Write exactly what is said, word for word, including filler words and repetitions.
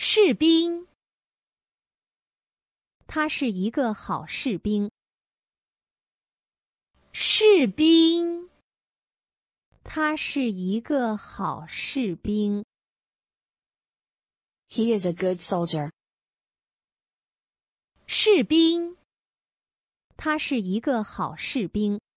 士兵， 他是一个好士兵。 士兵， 他是一个好士兵。 He is a good soldier. 士兵， 他是一个好士兵。